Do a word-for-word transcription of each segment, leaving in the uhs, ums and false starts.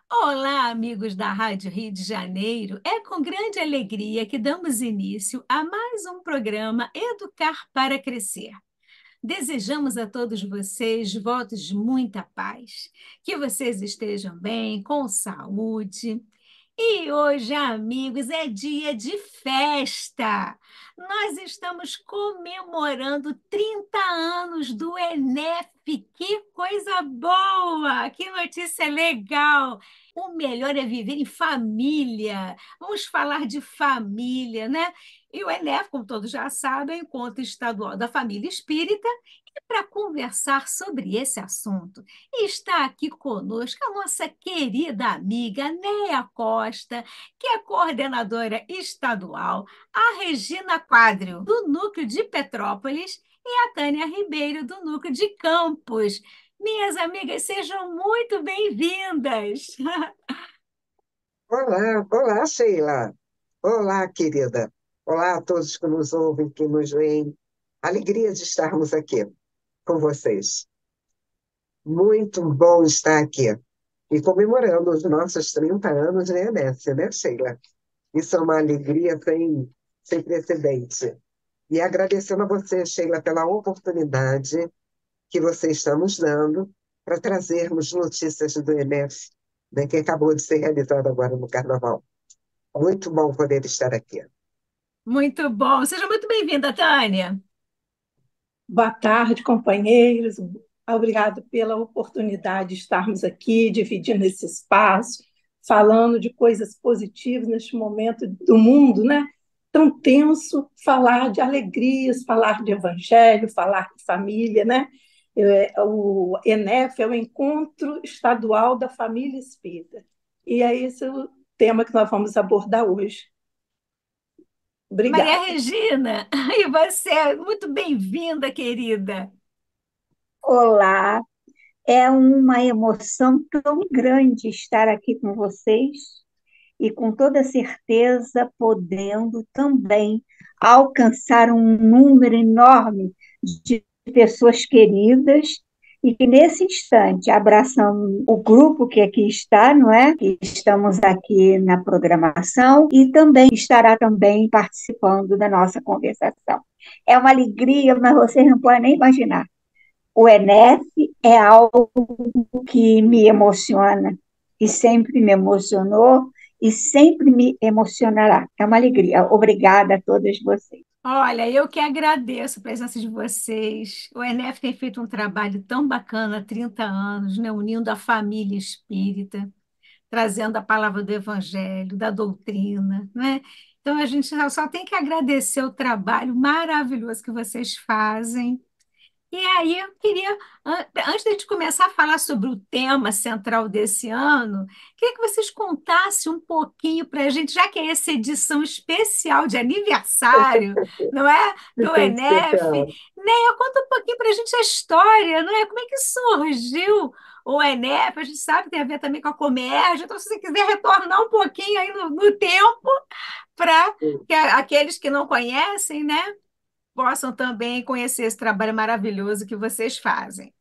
Olá, amigos da Rádio Rio de Janeiro. É com grande alegria que damos início a mais um programa Educar para Crescer. Desejamos a todos vocês votos de muita paz, que vocês estejam bem, com saúde. E hoje, amigos, é dia de festa. Nós estamos comemorando trinta anos do Enef. Que coisa boa! Que notícia legal! O melhor é viver em família. Vamos falar de família, né? E o Enef, como todos já sabem, é o Encontro Estadual da Família Espírita. E para conversar sobre esse assunto, está aqui conosco a nossa querida amiga Neia Costa, que é coordenadora estadual, a Regina Quadrio, do Núcleo de Petrópolis, e a Tânia Ribeiro, do Núcleo de Campos. Minhas amigas, sejam muito bem-vindas. Olá, olá, Sheila. Olá, querida. Olá a todos que nos ouvem, que nos veem. Alegria de estarmos aqui com vocês. Muito bom estar aqui. E comemorando os nossos trinta anos de Enef, né, Sheila? Isso é uma alegria sem, sem precedente. E agradecendo a você, Sheila, pela oportunidade que você está nos dando para trazermos notícias do Enef, né, que acabou de ser realizado agora no Carnaval. Muito bom poder estar aqui. Muito bom. Seja muito bem-vinda, Tânia. Boa tarde, companheiros. Obrigado pela oportunidade de estarmos aqui, dividindo esse espaço, falando de coisas positivas neste momento do mundo, né? Tão tenso, falar de alegrias, falar de evangelho, falar de família, né? É, O Enef é o Encontro Estadual da Família Espírita. E é esse o tema que nós vamos abordar hoje. Maria Obrigada. Regina, e você? Muito bem-vinda, querida. Olá, é uma emoção tão grande estar aqui com vocês e com toda certeza podendo também alcançar um número enorme de pessoas queridas e que nesse instante abraçam o grupo que aqui está, não é? Que estamos aqui na programação e também estará também participando da nossa conversação. É uma alegria, mas vocês não podem nem imaginar. O Enef é algo que me emociona e sempre me emocionou e sempre me emocionará. É uma alegria. Obrigada a todas vocês. Olha, eu que agradeço a presença de vocês. O Enef tem feito um trabalho tão bacana há trinta anos, né, unindo a família espírita, trazendo a palavra do Evangelho, da doutrina, né? Então, a gente só só tem que agradecer o trabalho maravilhoso que vocês fazem. E aí, eu queria, an- antes de a gente começar a falar sobre o tema central desse ano, queria que vocês contassem um pouquinho para a gente, já que é essa edição especial de aniversário, não é? Do Tão Enef, especial. Neia, conta um pouquinho para a gente a história, não é? Como é que surgiu o Enef? A gente sabe que tem a ver também com a Comerja, então, se você quiser retornar um pouquinho aí no, no tempo, para que a- aqueles que não conhecem, né? Possam também conhecer esse trabalho maravilhoso que vocês fazem.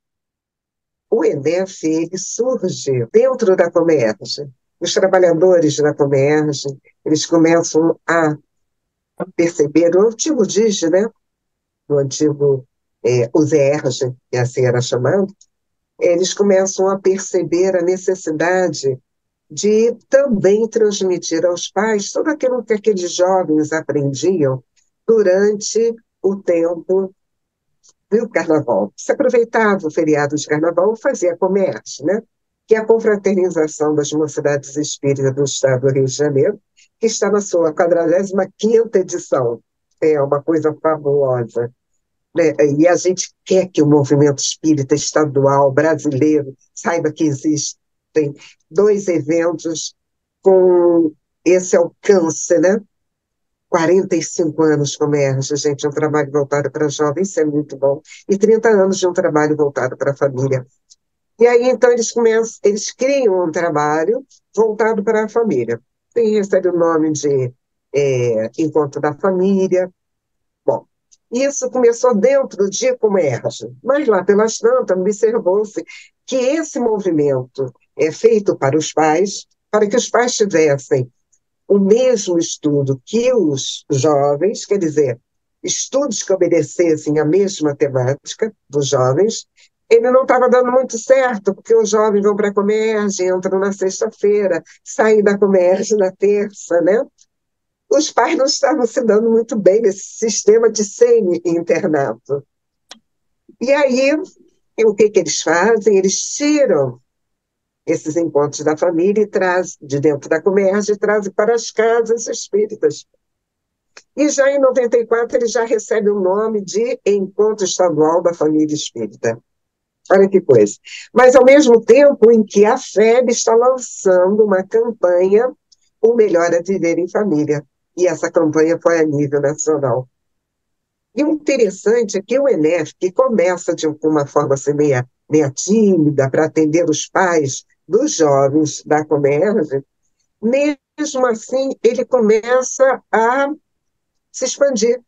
O Enef, ele surge dentro da Comerge. Os trabalhadores da Comerge, eles começam a perceber, o antigo DIGE, né? O antigo é, o ZERJ, que assim era chamado, eles começam a perceber a necessidade de também transmitir aos pais tudo aquilo que aqueles jovens aprendiam durante o tempo do carnaval. Se aproveitava o feriado de carnaval e fazia comércio, né? Que é a confraternização das mocidades espíritas do Estado do Rio de Janeiro, que está na sua quadragésima quinta edição. É uma coisa fabulosa, né? E a gente quer que o movimento espírita estadual brasileiro saiba que existem dois eventos com esse alcance, né? quarenta e cinco anos como ERJ, gente, um trabalho voltado para jovens, isso é muito bom, e trinta anos de um trabalho voltado para a família. E aí, então, eles começam, eles criam um trabalho voltado para a família. E recebe o nome de é, Encontro da Família. Bom, isso começou dentro de Comércio, mas lá pelas tantas observou-se que esse movimento é feito para os pais, para que os pais tivessem o mesmo estudo que os jovens, quer dizer, estudos que obedecessem a mesma temática dos jovens. Ele não estava dando muito certo, porque os jovens vão para a Comerge, entram na sexta-feira, saem da Comerge na terça, né? Os pais não estavam se dando muito bem nesse sistema de semi-internato. E aí, o que, que eles fazem? Eles tiram esses encontros da família e trazem de dentro da Comerge e trazem para as casas espíritas. E já em noventa e quatro ele já recebe o nome de Encontro Estadual da Família Espírita. Olha que coisa. Mas, ao mesmo tempo em que a F E B está lançando uma campanha, O Melhor é Viver em Família. E essa campanha foi a nível nacional. E o interessante é que o ENEF, que começa de uma forma assim, meia, meia tímida, para atender os pais dos jovens da Comerge, mesmo assim, ele começa a se expandir.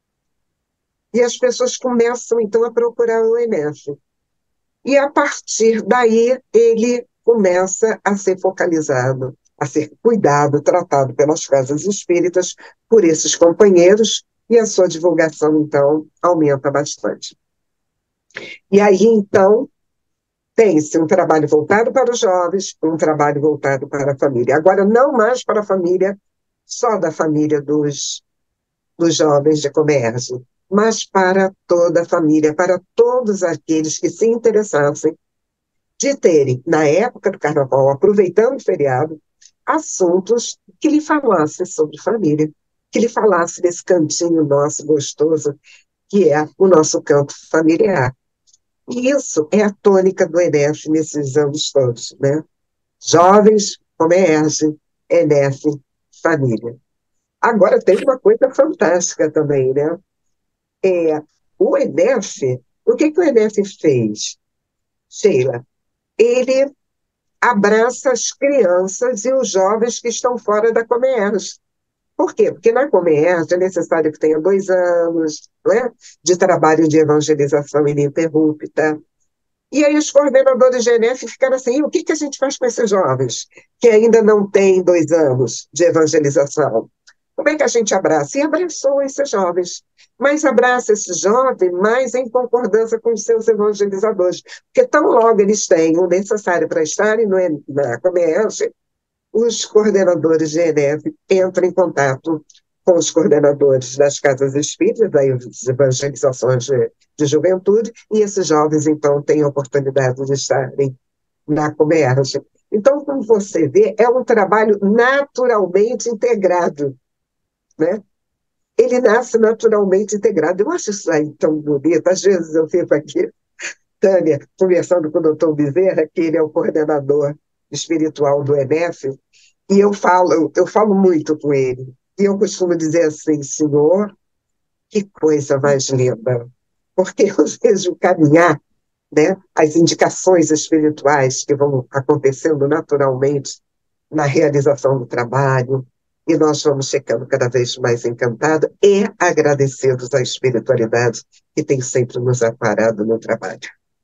E as pessoas começam, então, a procurar o ENEF. E, a partir daí, ele começa a ser focalizado, a ser cuidado, tratado pelas casas espíritas, por esses companheiros, e a sua divulgação, então, aumenta bastante. E aí, então, tem-se um trabalho voltado para os jovens, um trabalho voltado para a família. Agora, não mais para a família, só da família dos, dos jovens de comércio, mas para toda a família, para todos aqueles que se interessassem de terem, na época do carnaval, aproveitando o feriado, assuntos que lhe falassem sobre família, que lhe falassem desse cantinho nosso gostoso, que é o nosso campo familiar. E isso é a tônica do ENEF nesses anos todos, né? Jovens, comércio, ENEF, família. Agora, tem uma coisa fantástica também, né? É, o ENEF, o que, que o ENEF fez, Sheila? Ele abraça as crianças e os jovens que estão fora da Comerge. Por quê? Porque na Comerge é necessário que tenha dois anos, não é? De trabalho de evangelização ininterrupta. E aí os coordenadores de ENEF ficaram assim, e o que, que a gente faz com esses jovens que ainda não têm dois anos de evangelização? Como é que a gente abraça? E abraçou esses jovens. Mas abraça esse jovem mais em concordância com os seus evangelizadores. Porque tão logo eles têm o necessário para estarem no, na Comerge, os coordenadores de ENEF entram em contato com os coordenadores das casas espíritas, das evangelizações de, de juventude, e esses jovens, então, têm a oportunidade de estarem na Comerge. Então, como você vê, é um trabalho naturalmente integrado, né? Ele nasce naturalmente integrado. Eu acho isso aí tão bonito. Às vezes eu fico aqui, Tânia, conversando com o doutor Bezerra, que ele é o coordenador espiritual do ENEF, e eu falo, eu falo muito com ele. E eu costumo dizer assim, senhor, que coisa mais linda. Porque eu vejo caminhar, né, as indicações espirituais que vão acontecendo naturalmente na realização do trabalho, e nós vamos ficando cada vez mais encantados e agradecidos à espiritualidade que tem sempre nos amparado no trabalho.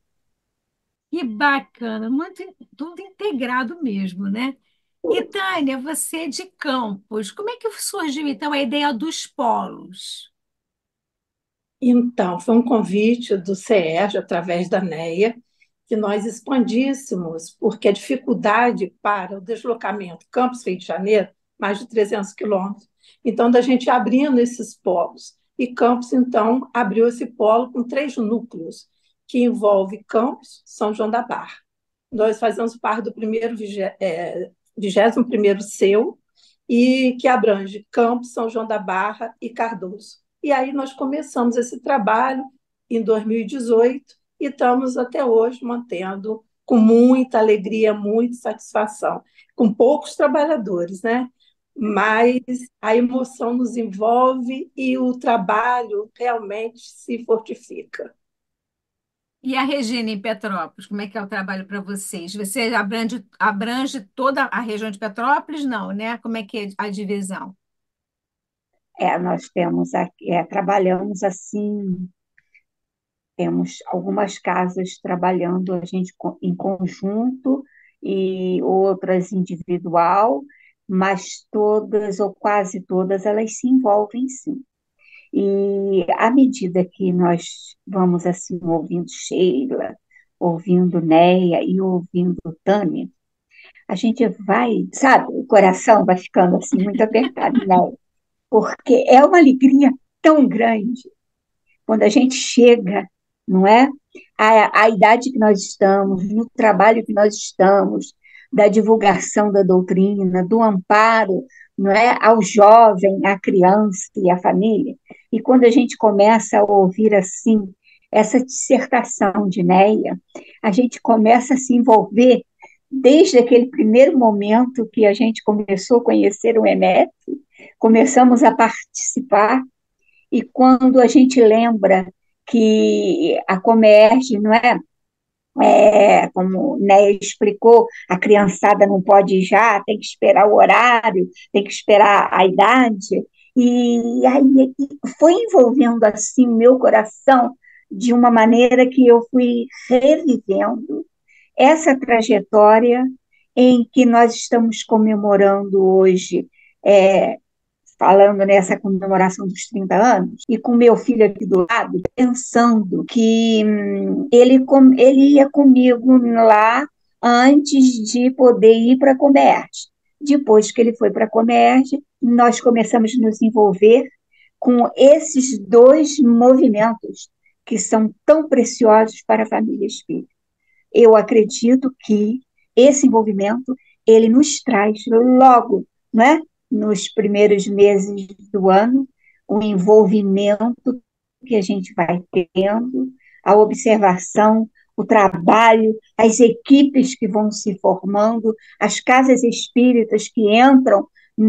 Que bacana, muito, tudo integrado mesmo, né? E Tânia, você é de Campos, como é que surgiu então a ideia dos polos? Então, foi um convite do SERJ, através da NEA, que nós expandíssemos, porque a dificuldade para o deslocamento Campos-Rio de Janeiro, mais de trezentos quilômetros, então, da gente abrindo esses polos. E Campos, então, abriu esse polo com três núcleos, que envolve Campos, São João da Barra. Nós fazemos parte do primeiro, é, vigésimo primeiro C E U, e que abrange Campos, São João da Barra e Cardoso. E aí nós começamos esse trabalho em dois mil e dezoito e estamos até hoje mantendo com muita alegria, muita satisfação, com poucos trabalhadores, né? Mas a emoção nos envolve e o trabalho realmente se fortifica. E a Regina em Petrópolis, como é que é o trabalho para vocês? Você abrange, abrange toda a região de Petrópolis? Não, né? Como é que é a divisão? É, nós temos aqui, é, trabalhamos assim, temos algumas casas trabalhando a gente co- em conjunto e outras individual, mas todas ou quase todas elas se envolvem sim. E à medida que nós vamos assim ouvindo Sheila, ouvindo Neia e ouvindo Tânia, a gente vai, sabe, o coração vai ficando assim muito apertado, né? Porque é uma alegria tão grande quando a gente chega, não é? A, a idade que nós estamos, no trabalho que nós estamos, da divulgação da doutrina, do amparo, não é? Ao jovem, à criança e à família. E quando a gente começa a ouvir assim essa dissertação de Neia, a gente começa a se envolver desde aquele primeiro momento que a gente começou a conhecer o M F, começamos a participar, e quando a gente lembra que a Comerge, não é? É, como Néia explicou, a criançada não pode ir já, tem que esperar o horário, tem que esperar a idade, e aí foi envolvendo assim meu coração de uma maneira que eu fui revivendo essa trajetória em que nós estamos comemorando hoje, é, falando nessa comemoração dos trinta anos, e com meu filho aqui do lado, pensando que hum, ele, com, ele ia comigo lá antes de poder ir para a Comerge. Depois que ele foi para a Comerge, nós começamos a nos envolver com esses dois movimentos que são tão preciosos para a família espírita. Eu acredito que esse envolvimento, ele nos traz logo, não é? Nos primeiros meses do ano, o envolvimento que a gente vai tendo, a observação, o trabalho, as equipes que vão se formando, as casas espíritas que entram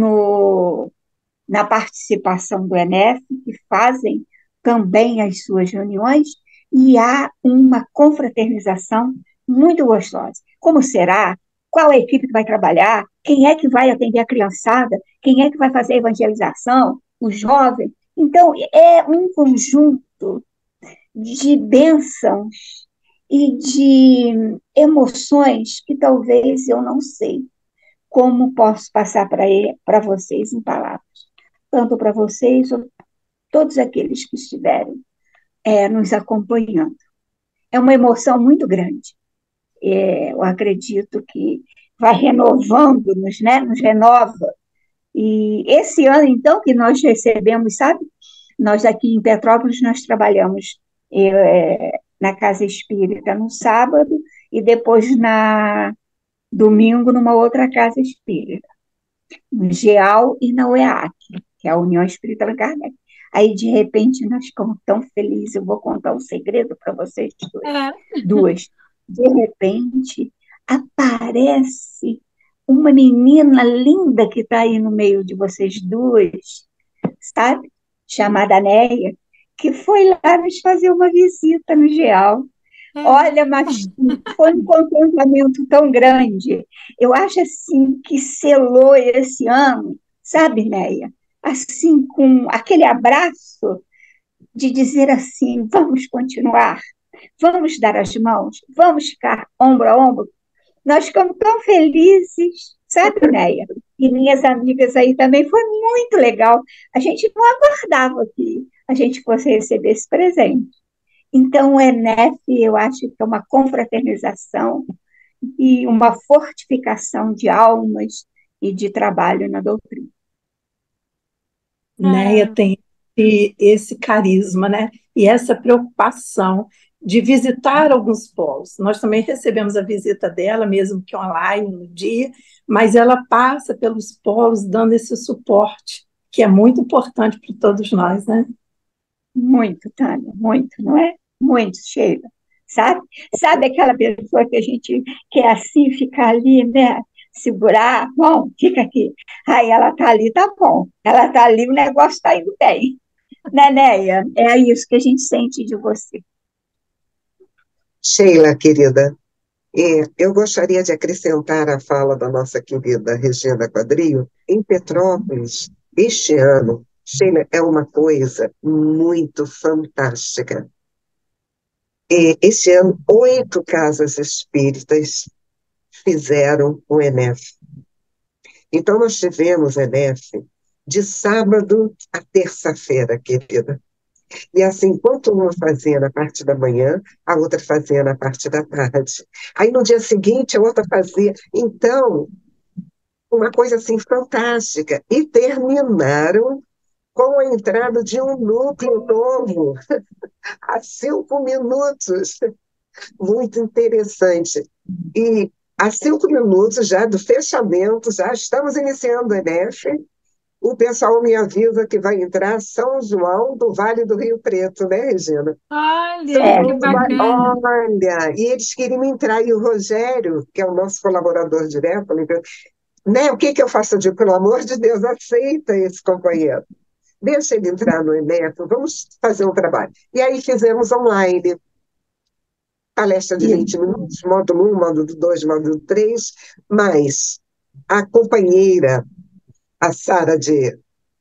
no, na participação do E N E F, que fazem também as suas reuniões, e há uma confraternização muito gostosa. Como será? Qual é a equipe que vai trabalhar? Quem é que vai atender a criançada? Quem é que vai fazer a evangelização? O jovem? Então, é um conjunto de bênçãos e de emoções que talvez eu não sei como posso passar para vocês em palavras. Tanto para vocês, ou todos aqueles que estiverem é, nos acompanhando. É uma emoção muito grande. É, eu acredito que vai renovando-nos, né? Nos renova. E esse ano, então, que nós recebemos, sabe? Nós aqui em Petrópolis, nós trabalhamos é, na Casa Espírita no sábado e depois na domingo numa outra Casa Espírita, no GEAL e na U E A C, que é a União Espírita Allan Kardec. Aí, de repente, nós ficamos tão felizes. Eu vou contar um segredo para vocês dois. É. duas. De repente, aparece uma menina linda que está aí no meio de vocês duas, sabe? Chamada Neia, que foi lá nos fazer uma visita no GEAL. É. Olha, mas foi um contentamento tão grande. Eu acho assim que selou esse ano, sabe, Neia? Assim, com aquele abraço de dizer assim, vamos continuar, vamos dar as mãos, vamos ficar ombro a ombro. Nós ficamos tão felizes, sabe, Neia? E minhas amigas aí também, foi muito legal. A gente não aguardava que a gente fosse receber esse presente. Então, o E N E F, eu acho que é uma confraternização e uma fortificação de almas e de trabalho na doutrina. Neia tem esse carisma, né? E essa preocupação de visitar alguns polos. Nós também recebemos a visita dela, mesmo que online no dia, mas ela passa pelos polos dando esse suporte, que é muito importante para todos nós, né? Muito, Tânia, muito, não é? Muito, Sheila. Sabe? Sabe aquela pessoa que a gente quer assim ficar ali, né? Segurar, bom, fica aqui. Aí ela tá ali, tá bom. Ela tá ali, o negócio tá indo bem. Né, Neia? É isso que a gente sente de você. Sheila, querida, é, eu gostaria de acrescentar a fala da nossa querida Regina Quadrio. Em Petrópolis, este ano, Sheila, é uma coisa muito fantástica. É, este ano, oito casas espíritas fizeram o Enef. Então, nós tivemos Enef de sábado a terça-feira, querida. E assim, enquanto uma fazia na parte da manhã, a outra fazia na parte da tarde. Aí, no dia seguinte, a outra fazia. Então, uma coisa assim fantástica. E terminaram com a entrada de um núcleo novo, há cinco minutos. Muito interessante. E há cinco minutos já do fechamento, já estamos iniciando o Enef. O pessoal me avisa que vai entrar São João do Vale do Rio Preto, né, Regina? São Olha, É, que João do Vale, bacana. olha, e eles queriam entrar, e o Rogério, que é o nosso colaborador direto, falou, né, o que que eu faço? Eu digo, pelo amor de Deus, aceita esse companheiro. Deixa ele entrar no Enef, vamos fazer um trabalho. E aí fizemos online, palestra de e, vinte minutos, módulo um, módulo dois, módulo três, mas a companheira, a Sara de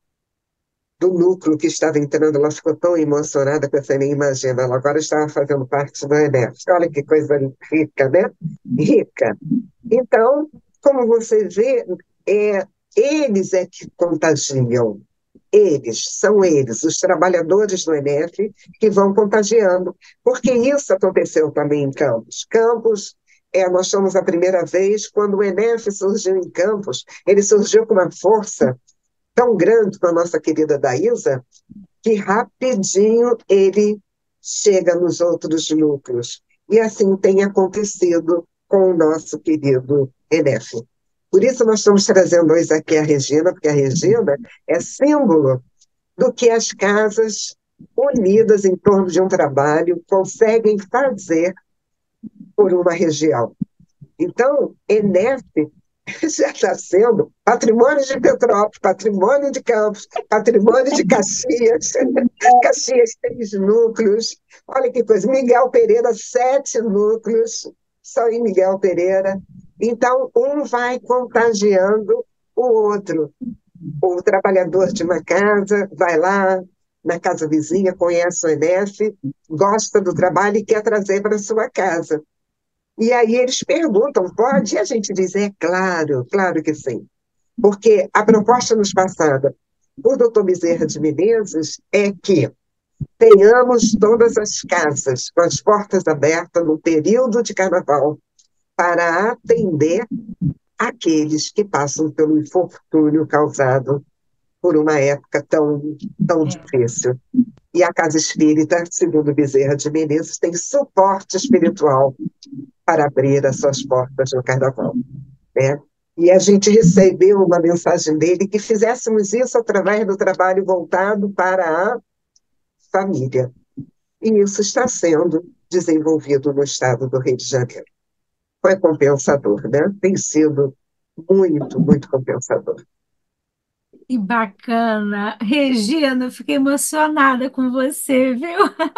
do núcleo que estava entrando, ela ficou tão emocionada que você nem imagina. Ela agora estava fazendo parte do Enef. Olha que coisa rica, né? Rica. Então, como você vê, é, eles é que contagiam. Eles, são eles, os trabalhadores do Enef, que vão contagiando. Porque isso aconteceu também em Campos. Campos, é, nós somos a primeira vez, quando o Enef surgiu em Campos, ele surgiu com uma força tão grande com a nossa querida Daísa, que rapidinho ele chega nos outros núcleos. E assim tem acontecido com o nosso querido Enef. Por isso nós estamos trazendo hoje aqui a Regina, porque a Regina é símbolo do que as casas unidas em torno de um trabalho conseguem fazer por uma região. Então, Enef já está sendo patrimônio de Petrópolis, patrimônio de Campos, patrimônio de Caxias. Caxias, três núcleos. Olha que coisa. Miguel Pereira, sete núcleos, só em Miguel Pereira. Então, um vai contagiando o outro. O trabalhador de uma casa vai lá na casa vizinha, conhece o Enef, gosta do trabalho e quer trazer para a sua casa. E aí eles perguntam, pode? E a gente diz, é claro, claro que sim. Porque a proposta nos passada por doutor Bezerra de Menezes é que tenhamos todas as casas com as portas abertas no período de carnaval para atender aqueles que passam pelo infortúnio causado por uma época tão, tão É. difícil. E a Casa Espírita, segundo Bezerra de Menezes, tem suporte espiritual para abrir as suas portas no carnaval, né? E a gente recebeu uma mensagem dele que fizéssemos isso através do trabalho voltado para a família. E isso está sendo desenvolvido no estado do Rio de Janeiro. Foi compensador, né? Tem sido muito, muito compensador. Que bacana. Regina, eu fiquei emocionada com você, viu?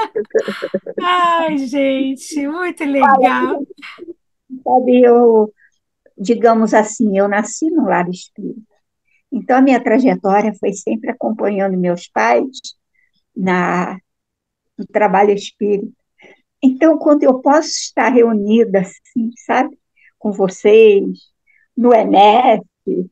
Ai, gente, muito legal. sabe, eu, digamos assim, eu nasci no lar espírita. Então, a minha trajetória foi sempre acompanhando meus pais na, no trabalho espírita. Então, quando eu posso estar reunida, assim, sabe, com vocês, no Enef,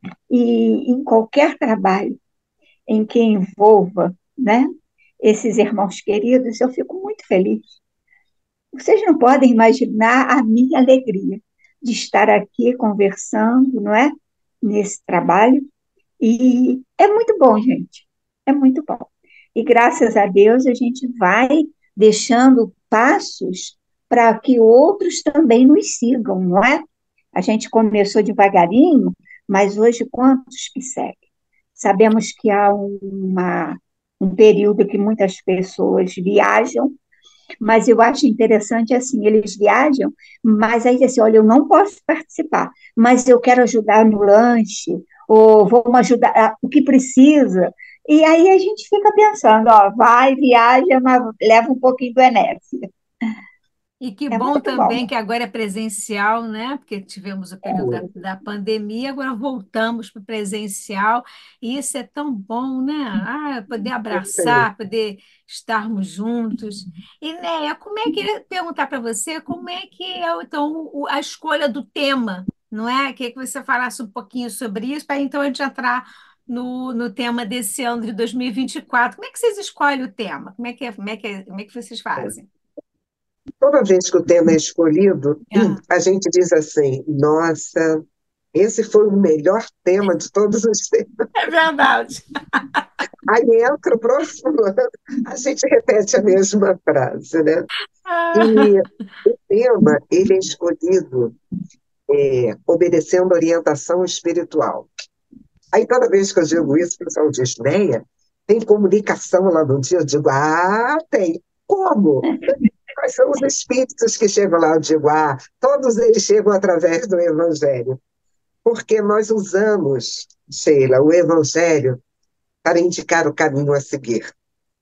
e em qualquer trabalho em que envolva, né, esses irmãos queridos, eu fico muito feliz. Vocês não podem imaginar a minha alegria de estar aqui conversando, não é? Nesse trabalho. E é muito bom, gente. É muito bom. E graças a Deus a gente vai deixando passos para que outros também nos sigam, não é? A gente começou devagarinho, mas hoje quantos que seguem? Sabemos que há uma, um período que muitas pessoas viajam, mas eu acho interessante assim, eles viajam, mas aí dizem assim, olha, eu não posso participar, mas eu quero ajudar no lanche, ou vamos ajudar ah, o que precisa. E aí a gente fica pensando, ó, vai, viaja, mas leva um pouquinho do Enéas. E que É bom muito bom. também que agora é presencial, né? Porque tivemos o período da, da pandemia, agora voltamos para o presencial, e isso é tão bom, né? Ah, poder abraçar, poder estarmos juntos. E, Néia, como é que eu ia perguntar para você como é que é então o- a escolha do tema não é? Queria que você falasse um pouquinho sobre isso, para então a gente entrar no, no tema desse ano de dois mil e vinte e quatro. Como é que vocês escolhem o tema? Como é que, é- como é que, é- como é que vocês fazem? Toda vez que o tema é escolhido, Ah, a gente diz assim: nossa, esse foi o melhor tema de todos os tempos. é verdade. Aí entra o próximo ano, a gente repete a mesma frase, né? Ah, E o tema, ele é escolhido é, obedecendo orientação espiritual. Aí toda vez que eu digo isso, o pessoal diz, Neia, tem comunicação lá no dia? Eu digo, ah, tem. Como? Quais são os espíritos que chegam lá? Eu digo, ah, todos eles chegam através do Evangelho. Porque nós usamos, Sheila, o Evangelho para indicar o caminho a seguir.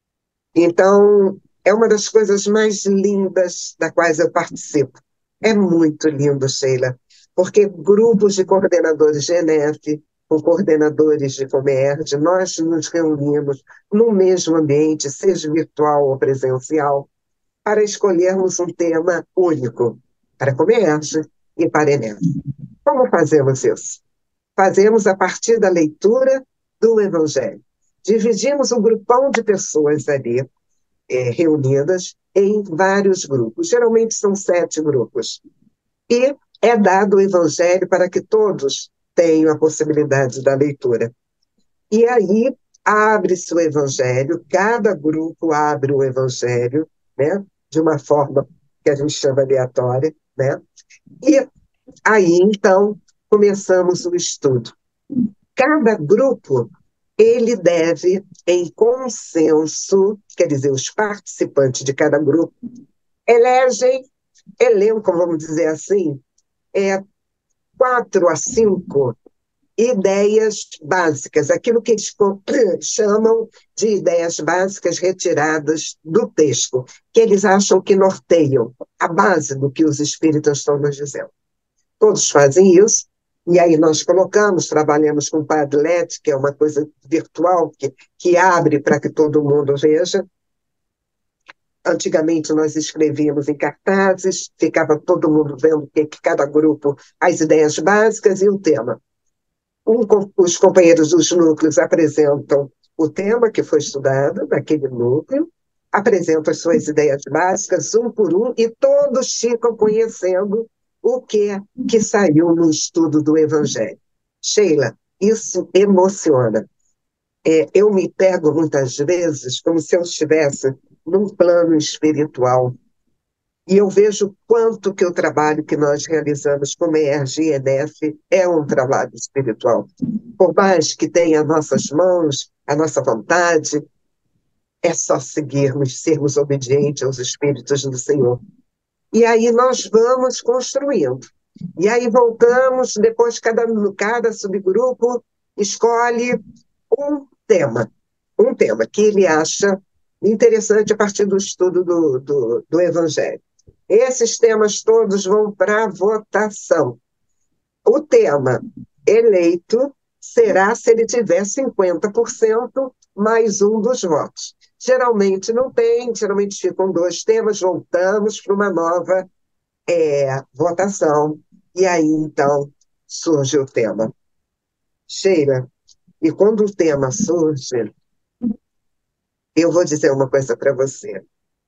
Então, é uma das coisas mais lindas da quais eu participo. É muito lindo, Sheila, porque grupos de coordenadores de Enef, com coordenadores de Comerc, nós nos reunimos no mesmo ambiente, seja virtual ou presencial, para escolhermos um tema único para Comerc e para Enef. Como fazemos isso? Fazemos a partir da leitura do Evangelho. Dividimos um grupão de pessoas ali, é, reunidas em vários grupos. Geralmente são sete grupos. E é dado o Evangelho para que todos tenham a possibilidade da leitura. E aí abre-se o Evangelho, cada grupo abre o Evangelho, né, de uma forma que a gente chama aleatória, né? E aí, então, começamos o estudo. Cada grupo, ele deve, em consenso, quer dizer, os participantes de cada grupo, elegem, elencam, vamos dizer assim, é, quatro a cinco ideias básicas, aquilo que eles chamam de ideias básicas retiradas do texto, que eles acham que norteiam a base do que os espíritos estão nos dizendo. Todos fazem isso, e aí nós colocamos, trabalhamos com o Padlet, que é uma coisa virtual, que, que abre para que todo mundo veja. Antigamente nós escrevíamos em cartazes, ficava todo mundo vendo que, que cada grupo, as ideias básicas e o tema. Um, os companheiros dos núcleos apresentam o tema que foi estudado naquele núcleo, apresentam as suas ideias básicas, um por um, e todos ficam conhecendo o que é que saiu no estudo do Evangelho. Sheila, isso emociona. É, eu me pego muitas vezes como se eu estivesse num plano espiritual. E eu vejo quanto que o trabalho que nós realizamos como E R G e Enef é um trabalho espiritual. Por mais que tenha nossas mãos, a nossa vontade, é só seguirmos, sermos obedientes aos Espíritos do Senhor. E aí nós vamos construindo. E aí voltamos, depois cada, cada subgrupo escolhe um tema, um tema que ele acha interessante a partir do estudo do, do, do Evangelho. Esses temas todos vão para votação. O tema eleito será se ele tiver cinquenta por cento mais um dos votos. Geralmente não tem, geralmente ficam dois temas, voltamos para uma nova é, votação. E aí, então, surge o tema. Sheila, e quando o tema surge, eu vou dizer uma coisa para você.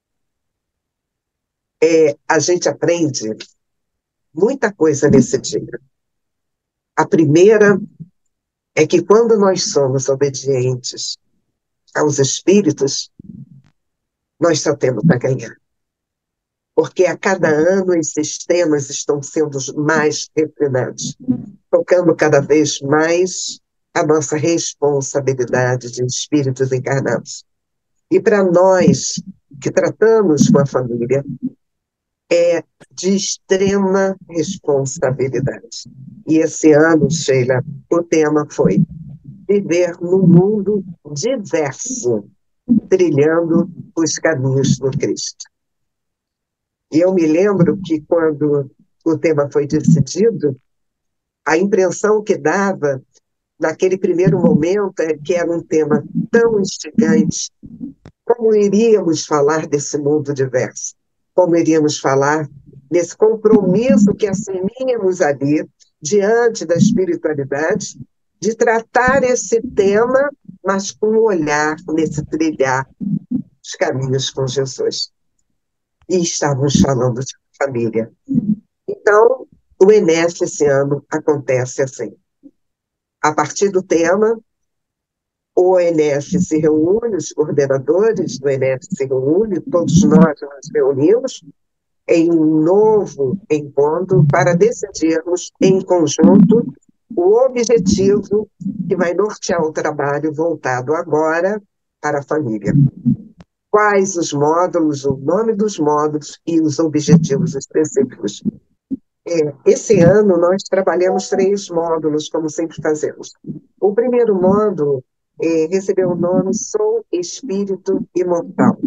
É, a gente aprende muita coisa nesse dia. A primeira é que quando nós somos obedientes aos espíritos, nós só temos a ganhar. Porque a cada ano esses temas estão sendo mais refinados, tocando cada vez mais a nossa responsabilidade de espíritos encarnados. E para nós que tratamos com a família, é de extrema responsabilidade. E esse ano, Sheila, o tema foi viver num mundo diverso, trilhando os caminhos do Cristo. E eu me lembro que quando o tema foi decidido, a impressão que dava naquele primeiro momento é que era um tema tão instigante. Como iríamos falar desse mundo diverso? Como iríamos falar desse compromisso que assumíamos ali diante da espiritualidade, de tratar esse tema, mas com um olhar nesse trilhar os caminhos com Jesus. E estávamos falando de família. Então, o Enef esse ano acontece assim. A partir do tema, o Enef se reúne, os coordenadores do Enef se reúnem, todos nós nos reunimos em um novo encontro para decidirmos em conjunto o objetivo que vai nortear o trabalho voltado agora para a família. Quais os módulos, o nome dos módulos e os objetivos específicos. É, esse ano nós trabalhamos três módulos, como sempre fazemos. O primeiro módulo é, recebeu o nome Sou Espírito Imortal.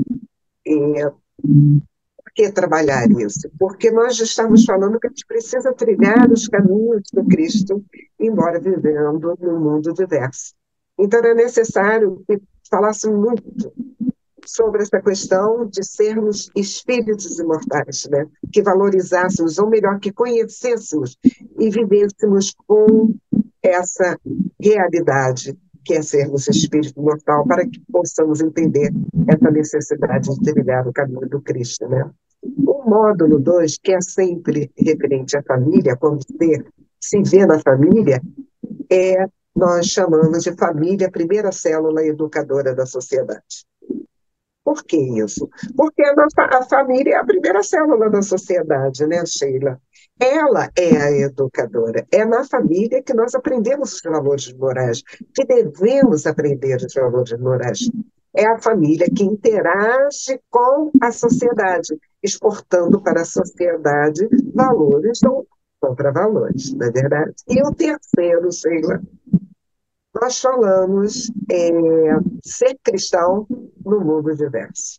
É, por que trabalhar isso? Porque nós já estamos falando que a gente precisa trilhar os caminhos do Cristo, embora vivendo num mundo diverso. Então era necessário que falássemos muito sobre essa questão de sermos espíritos imortais, né? Que valorizássemos, ou melhor, que conhecêssemos e vivêssemos com essa realidade que é sermos espírito imortal, para que possamos entender essa necessidade de trilhar o caminho do Cristo, né? O módulo dois, que é sempre referente à família, quando você se vê na família, é, nós chamamos de família, a primeira célula educadora da sociedade. Por que isso? Porque a, nossa, a família é a primeira célula da sociedade, né, Sheila? Ela é a educadora. É na família que nós aprendemos os valores morais, que devemos aprender os valores morais. É a família que interage com a sociedade, exportando para a sociedade valores ou contravalores, não é verdade? E o terceiro, Sheila, nós falamos é, ser cristão no mundo diverso.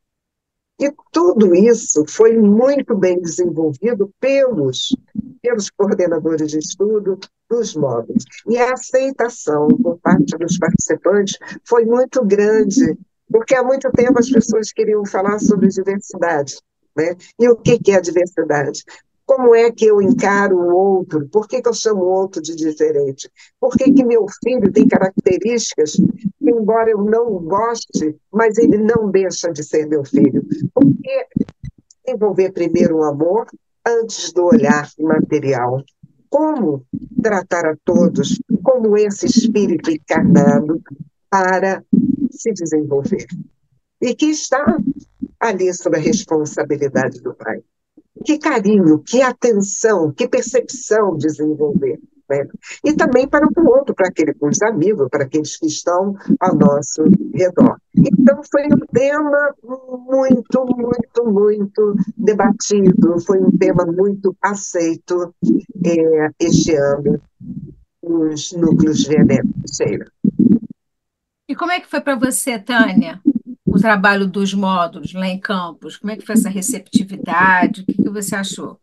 E tudo isso foi muito bem desenvolvido pelos, pelos coordenadores de estudo dos módulos. E a aceitação por parte dos participantes foi muito grande, porque há muito tempo as pessoas queriam falar sobre diversidade, né? E o que é a diversidade? Como é que eu encaro o outro? Por que, que eu chamo o outro de diferente? Por que, que meu filho tem características que, embora eu não goste, mas ele não deixa de ser meu filho? Por que desenvolver primeiro o amor antes do olhar material? Como tratar a todos como esse espírito encarnado para se desenvolver? E que está ali sob a responsabilidade do Pai. Que carinho, que atenção, que percepção desenvolver. Né? E também para o outro, para aquele, para os amigos, para aqueles que estão ao nosso redor. Então, foi um tema muito, muito, muito debatido, foi um tema muito aceito é, este ano nos núcleos genéticos, Sheila. E como é que foi para você, Tânia, o trabalho dos módulos lá em Campos? Como é que foi essa receptividade? O que, que você achou?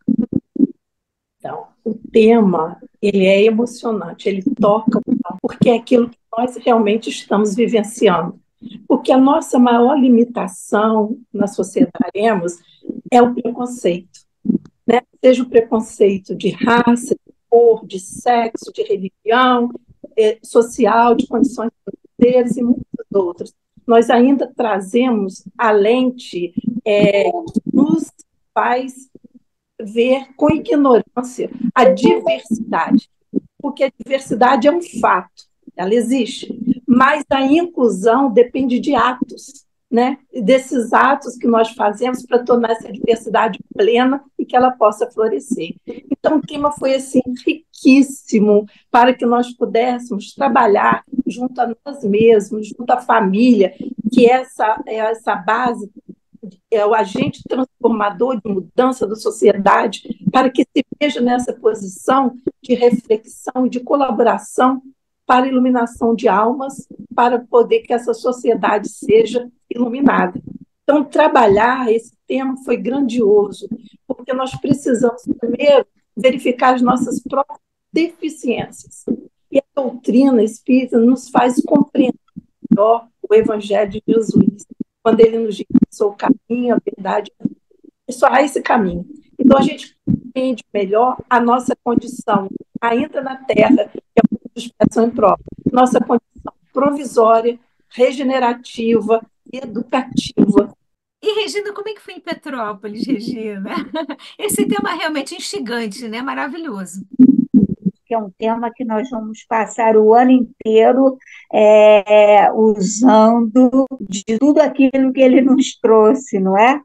Então, o tema, ele é emocionante, ele toca, porque é aquilo que nós realmente estamos vivenciando. Porque a nossa maior limitação na sociedade é o preconceito, né? Seja o preconceito de raça, de cor, de sexo, de religião, social, de condições financeiras e muitos outros. Nós ainda trazemos a lente é, que nos faz ver com ignorância a diversidade, porque a diversidade é um fato, ela existe, mas a inclusão depende de atos, né? Desses atos que nós fazemos para tornar essa diversidade plena e que ela possa florescer. Então, o tema foi assim, riquíssimo para que nós pudéssemos trabalhar junto a nós mesmos, junto à família, que essa é essa base, é o agente transformador de mudança da sociedade, para que se veja nessa posição de reflexão e de colaboração para a iluminação de almas, para poder que essa sociedade seja iluminada. Então, trabalhar esse tema foi grandioso, porque nós precisamos, primeiro, verificar as nossas próprias deficiências. E a doutrina espírita nos faz compreender melhor o Evangelho de Jesus, quando ele nos diz: sou o caminho, a verdade, e só há esse caminho. Então, a gente compreende melhor a nossa condição, ainda na Terra, que é uma expressão imprópria, nossa condição provisória, regenerativa e educativa. E, Regina, como é que foi em Petrópolis, Regina? Esse tema é realmente instigante, né? Maravilhoso. Que é um tema que nós vamos passar o ano inteiro é, usando de tudo aquilo que ele nos trouxe, não é?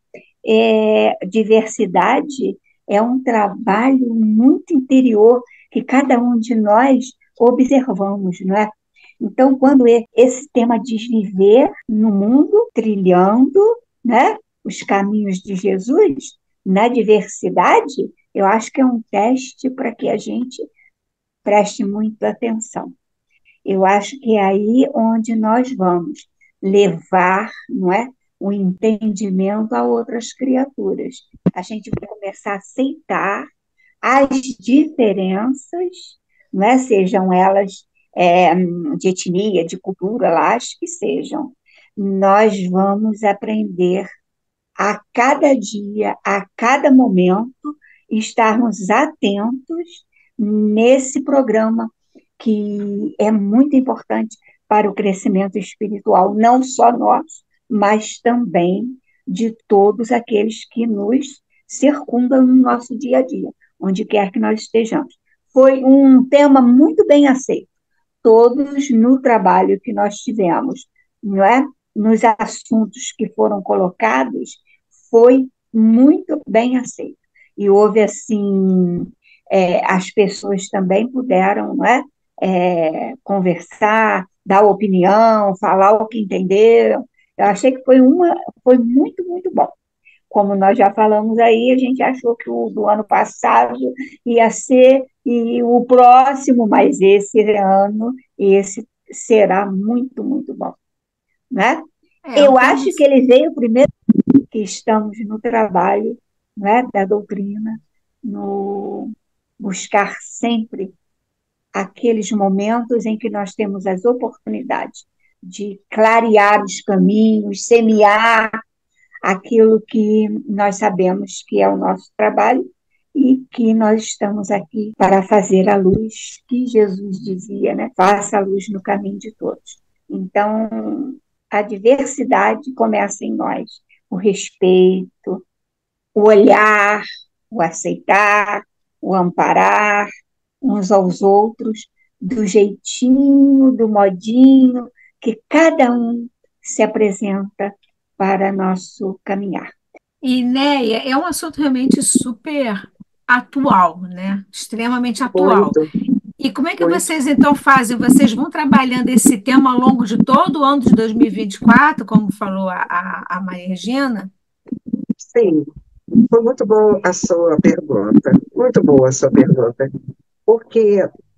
É, diversidade é um trabalho muito interior que cada um de nós observamos, não é? Então, quando esse tema diz viver no mundo, trilhando, né, os caminhos de Jesus, na diversidade, eu acho que é um teste para que a gente preste muita atenção. Eu acho que é aí onde nós vamos levar, não é, o entendimento a outras criaturas. A gente vai começar a aceitar as diferenças, não é, sejam elas é, de etnia, de cultura, lá as que sejam. Nós vamos aprender a cada dia, a cada momento, estarmos atentos nesse programa que é muito importante para o crescimento espiritual, não só nosso, mas também de todos aqueles que nos circundam no nosso dia a dia, onde quer que nós estejamos. Foi um tema muito bem aceito, todos no trabalho que nós tivemos, não é? Nos assuntos que foram colocados, foi muito bem aceito. E houve, assim, é, as pessoas também puderam, não é? É, conversar, dar opinião, falar o que entenderam. Eu achei que foi, uma, foi muito, muito bom. Como nós já falamos aí, a gente achou que o do ano passado ia ser e o próximo, mas esse ano, esse será muito, muito bom, né? É, Eu um tema... acho que ele veio primeiro que estamos no trabalho, né, da doutrina, no buscar sempre aqueles momentos em que nós temos as oportunidades de clarear os caminhos, semear aquilo que nós sabemos que é o nosso trabalho e que nós estamos aqui para fazer a luz que Jesus dizia, né? Faça a luz no caminho de todos. Então, a diversidade começa em nós, o respeito, o olhar, o aceitar, o amparar uns aos outros, do jeitinho, do modinho que cada um se apresenta para nosso caminhar. E, Néia, é um assunto realmente super atual, né? Extremamente atual. Muito, E como é que muito. vocês então fazem? Vocês vão trabalhando esse tema ao longo de todo o ano de dois mil e vinte e quatro, como falou a, a, a Maria Regina? Sim, foi muito bom a sua pergunta, muito boa a sua pergunta, porque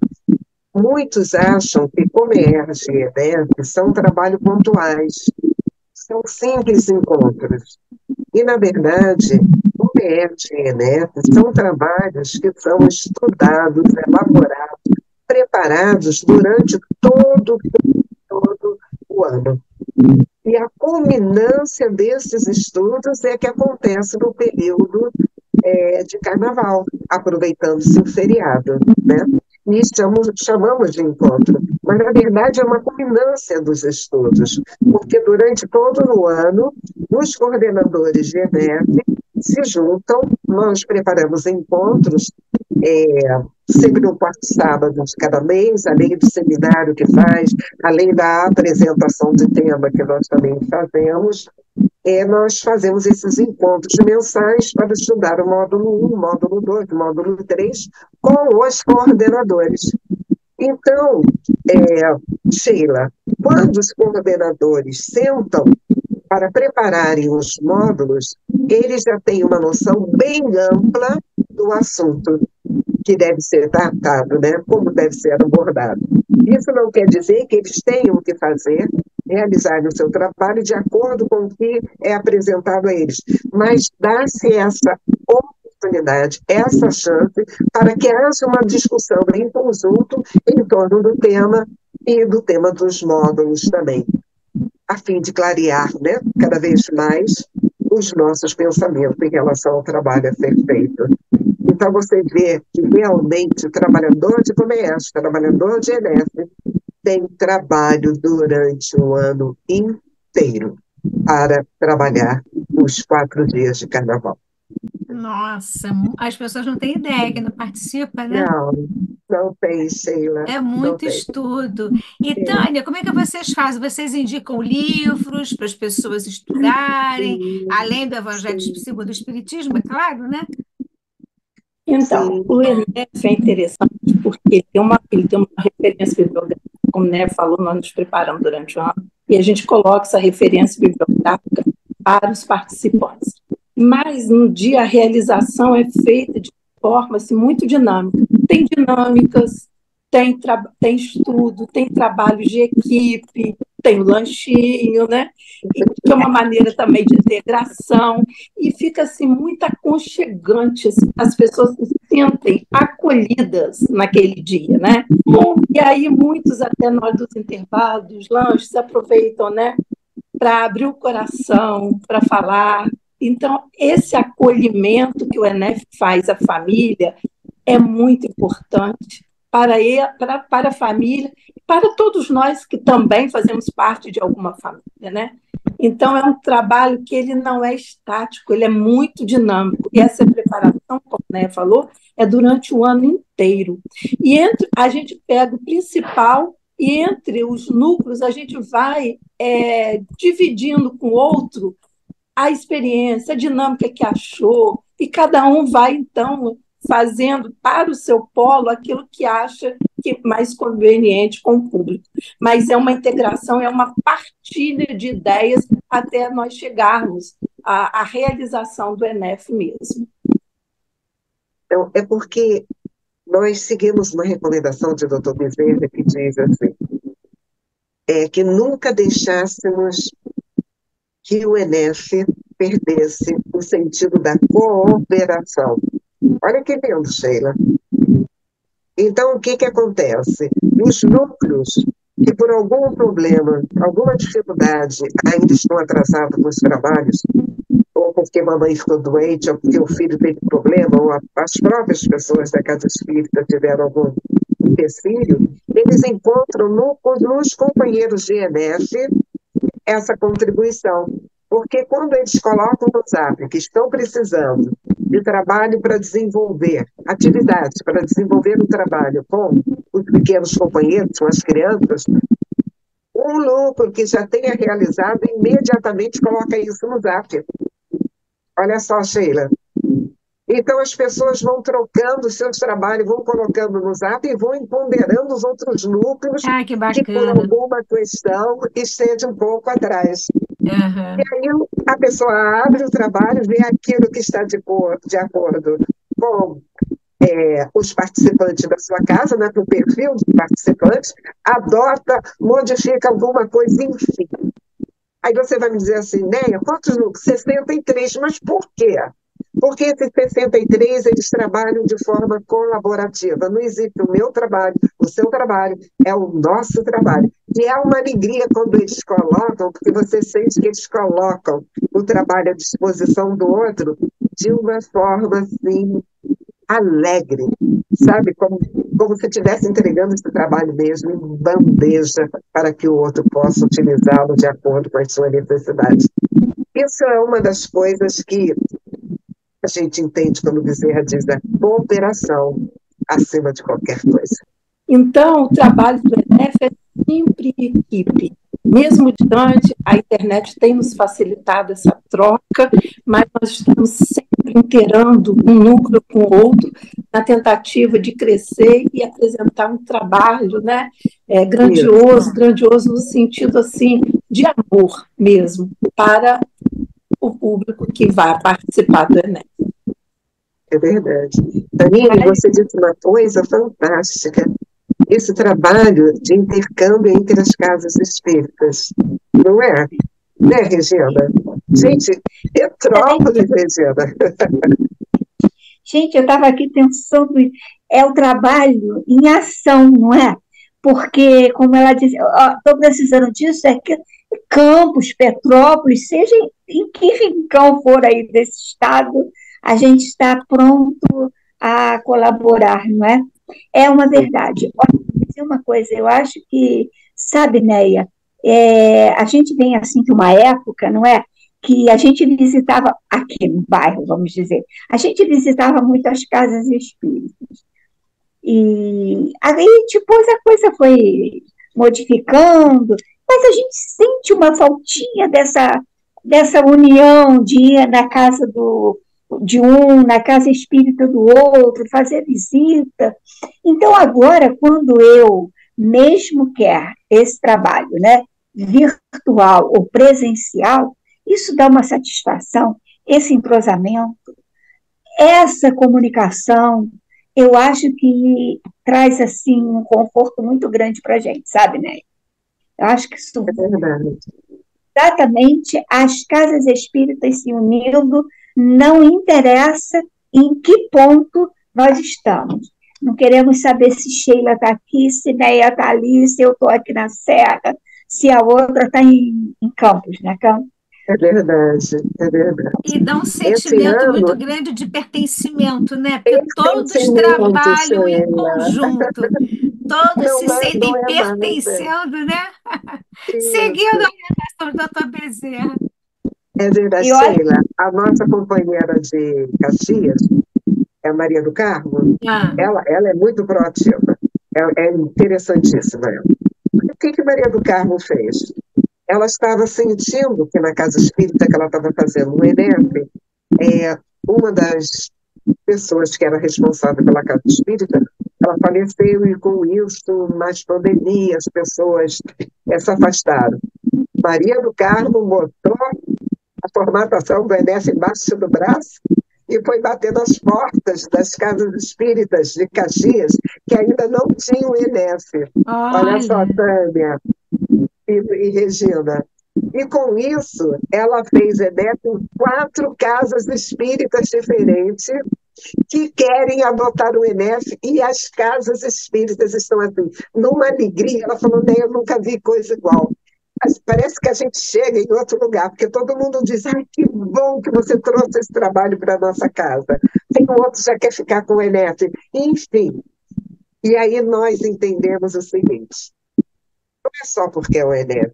muitos acham que Comerge e EDEF são trabalhos pontuais, são simples encontros. E, na verdade, Comerge e EDEF são trabalhos que são estudados, elaborados, preparados durante todo, todo o ano. E a culminância desses estudos é que acontece no período é, de carnaval, aproveitando-se o feriado, né? E chamamos, chamamos de encontro, mas na verdade é uma culminância dos estudos, porque durante todo o ano, os coordenadores de EDEF se juntam, nós preparamos encontros, é, sempre no quarto sábado de cada mês, além do seminário que faz, além da apresentação de tema que nós também fazemos, é, nós fazemos esses encontros mensais para estudar o módulo um, módulo dois, módulo três, com os coordenadores. Então, é, Sheila, quando os coordenadores sentam para prepararem os módulos, eles já têm uma noção bem ampla do assunto que deve ser tratado, né? Como deve ser abordado. Isso não quer dizer que eles tenham que fazer, realizar o seu trabalho de acordo com o que é apresentado a eles, mas dá-se essa oportunidade, essa chance, para que haja uma discussão em conjunto em torno do tema e do tema dos módulos também, a fim de clarear, né, cada vez mais os nossos pensamentos em relação ao trabalho a ser feito. Então, você vê que realmente o trabalhador de comércio, trabalhador de Enef, tem trabalho durante o ano inteiro para trabalhar os quatro dias de carnaval. Nossa, as pessoas não têm ideia que não participa, né? Não, não tem, Sheila, É não muito tem. estudo. E, É, Tânia, como é que vocês fazem? Vocês indicam livros para as pessoas estudarem, sim, além do Evangelho sim, segundo o Espiritismo, é claro, né? Então, sim, o Enef é interessante porque ele tem uma, ele tem uma referência bibliográfica, como o Neve falou, nós nos preparamos durante o ano, e a gente coloca essa referência bibliográfica para os participantes. Mas, no dia, a realização é feita de forma assim, muito dinâmica. Tem dinâmicas, tem, tem estudo, tem trabalho de equipe, tem o lanchinho, né? E, que é uma maneira também de integração, e fica assim, muito aconchegante, assim, as pessoas se sentem acolhidas naquele dia, né? E aí muitos, até nós dos intervalos, dos lanches, aproveitam, né, para abrir o coração, para falar. Então, esse acolhimento que o Enef faz à família é muito importante para, ele, para, para a família, para todos nós que também fazemos parte de alguma família, né? Então, é um trabalho que ele não é estático, ele é muito dinâmico. E essa preparação, como a Né falou, é durante o ano inteiro. E entre, a gente pega o principal e entre os núcleos a gente vai é, dividindo com o outro a experiência, a dinâmica que achou, e cada um vai, então, fazendo para o seu polo aquilo que acha que é mais conveniente com o público. Mas é uma integração, é uma partilha de ideias até nós chegarmos à, à realização do Enef mesmo. Então, é porque nós seguimos uma recomendação de doutor Bezerra que diz assim, é, que nunca deixássemos que o Enef perdesse o sentido da cooperação. Olha que lindo, Sheila. Então, o que, que acontece? Os núcleos que, por algum problema, alguma dificuldade, ainda estão atrasados nos trabalhos, ou porque a mamãe ficou doente, ou porque o filho teve problema, ou as próprias pessoas da casa espírita tiveram algum empecilho, eles encontram no, nos companheiros de Enef essa contribuição. Porque quando eles colocam no Zap que estão precisando de trabalho para desenvolver, atividades para desenvolver o trabalho com os pequenos companheiros, com as crianças, um lucro que já tenha realizado imediatamente coloca isso no Zap. Olha só, Sheila. Então, as pessoas vão trocando seus trabalhos, vão colocando no Zap e vão empoderando os outros núcleos Ah, que que, por bacana. alguma questão, estejam um pouco atrás. Uhum. E aí a pessoa abre o trabalho, vê aquilo que está de, cor, de acordo com é, os participantes da sua casa, né, com o perfil dos participantes, adota, modifica alguma coisa, enfim. Aí você vai me dizer assim, Neia, quantos núcleos? sessenta e três, mas por quê? Porque esses sessenta e três, eles trabalham de forma colaborativa. Não existe o meu trabalho, o seu trabalho, é o nosso trabalho. E é uma alegria quando eles colocam, porque você sente que eles colocam o trabalho à disposição do outro de uma forma, assim, alegre, sabe? Como, como se estivesse entregando esse trabalho mesmo em bandeja para que o outro possa utilizá-lo de acordo com as suas necessidades. Isso é uma das coisas que a gente entende quando o Bezerra diz a cooperação acima de qualquer coisa. Então, o trabalho do Enef é sempre em equipe. Mesmo distante, a internet tem nos facilitado essa troca, mas nós estamos sempre inteirando um núcleo com o outro, na tentativa de crescer e apresentar um trabalho, né, é, grandioso, Isso. grandioso no sentido assim, de amor mesmo, para o público que vai participar do Enef. É verdade. Danilo, você disse uma coisa fantástica. Esse trabalho de intercâmbio entre as casas espíritas, não é? Né, Regina? Gente, Petrópolis, Regina. Gente, eu estava aqui pensando, é o trabalho em ação, não é? Porque, como ela disse, estou precisando disso, é que Campos, Petrópolis, seja em que rincão for aí desse estado, a gente está pronto a colaborar, não é? É uma verdade. Olha, vou dizer uma coisa, eu acho que, sabe, Neia, é, a gente vem assim de uma época, não é? Que a gente visitava aqui no bairro, vamos dizer, a gente visitava muito as casas espíritas. E aí depois a coisa foi modificando, mas a gente sente uma faltinha dessa, dessa união de ir na casa do, de um, na casa espírita do outro, fazer visita. Então, agora, quando eu mesmo quer esse trabalho, né, virtual ou presencial, isso dá uma satisfação, esse entrosamento, essa comunicação, eu acho que traz assim um conforto muito grande para a gente, sabe, né? Eu acho que isso É verdade. exatamente as casas espíritas se unindo, não interessa em que ponto nós estamos. Não queremos saber se Sheila está aqui, se Neia está ali, se eu estou aqui na Serra, se a outra está em, em Campos, né, Campos? É verdade, é verdade. E dá um Esse sentimento muito ano, grande de pertencimento, né? Porque todos pertencimento, trabalham em Sheila. conjunto, todos Não se é, não sentem é mais, é. pertencendo, né? Seguindo Isso, a orientação do doutor Bezerra. é verdade, E olha, Sheila. A nossa companheira de Caxias, é a Maria do Carmo, Ah, ela, ela é muito proativa. É, é interessantíssima ela. O que que Maria do Carmo fez? Ela estava sentindo que na casa espírita que ela estava fazendo no ENEP, é, uma das pessoas que era responsável pela casa espírita, ela faleceu e com isso, mais pandemia, as pessoas é, se afastaram. Maria do Carmo botou a formatação do ENEF embaixo do braço e foi bater nas portas das casas espíritas de Caxias, que ainda não tinham ENEF. Olha só, olha, Tânia e, e Regina. E com isso, ela fez ENEF em quatro casas espíritas diferentes que querem adotar o ENEF e as casas espíritas estão assim, numa alegria. Ela falou, nem eu nunca vi coisa igual. Mas parece que a gente chega em outro lugar, porque todo mundo diz, ai, que bom que você trouxe esse trabalho para a nossa casa. Tem um outro que já quer ficar com o ENEF. Enfim, e aí nós entendemos o seguinte, não é só porque é o ENEF,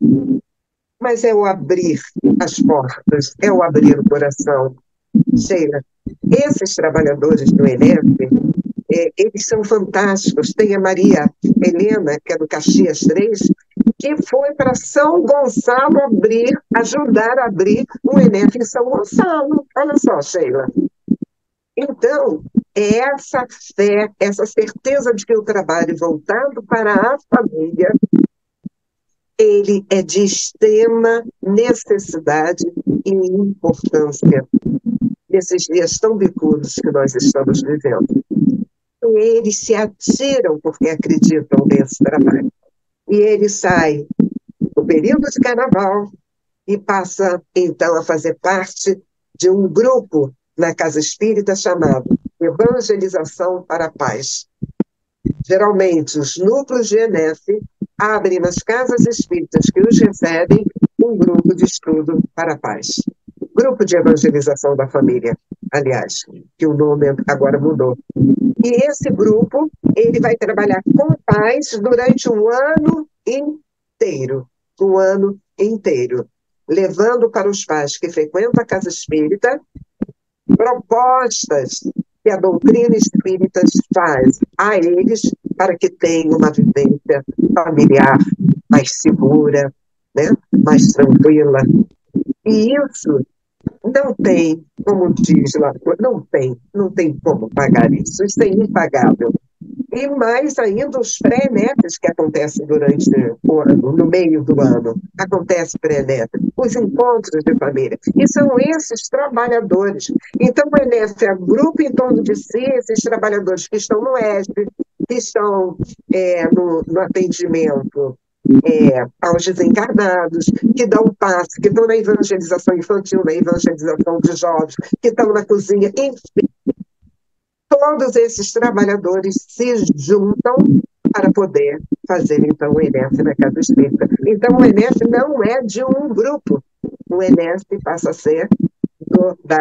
mas é o abrir as portas, é o abrir o coração. Sheila, esses trabalhadores do ENEF, é, eles são fantásticos. Tem a Maria Helena, que é do Caxias três, que foi para São Gonçalo abrir, ajudar a abrir o ENEF em São Gonçalo. Olha só, Sheila. Então, é essa fé, essa certeza de que o trabalho voltado para a família, ele é de extrema necessidade e importância nesses dias tão bicudos que nós estamos vivendo. E eles se atiram porque acreditam nesse trabalho. E ele sai no período de carnaval e passa, então, a fazer parte de um grupo na Casa Espírita chamado Evangelização para a Paz. Geralmente, os núcleos de ENEF abrem nas casas espíritas que os recebem um grupo de estudo para a paz. Grupo de Evangelização da Família, aliás, que o nome agora mudou. E esse grupo, ele vai trabalhar com paz durante um ano inteiro, um ano inteiro, levando para os pais que frequentam a casa espírita propostas que a doutrina espírita faz a eles para que tenham uma vivência familiar mais segura, né? Mais tranquila. E isso não tem, como diz lá, não tem, não tem como pagar isso, isso é impagável. E mais ainda os pré-ENEFs que acontecem durante o ano, no meio do ano, acontece pré-ENEF, os encontros de família, e são esses trabalhadores. Então o ENEF agrupa em torno de si esses trabalhadores que estão no E S P, que estão é, no, no atendimento É, aos desencarnados, que dão um passe, que estão na evangelização infantil, na evangelização de jovens, que estão na cozinha, enfim. Todos esses trabalhadores se juntam para poder fazer, então, o ENEF na Casa Espírita. Então, o ENEF não é de um grupo. O ENEF passa a ser do, da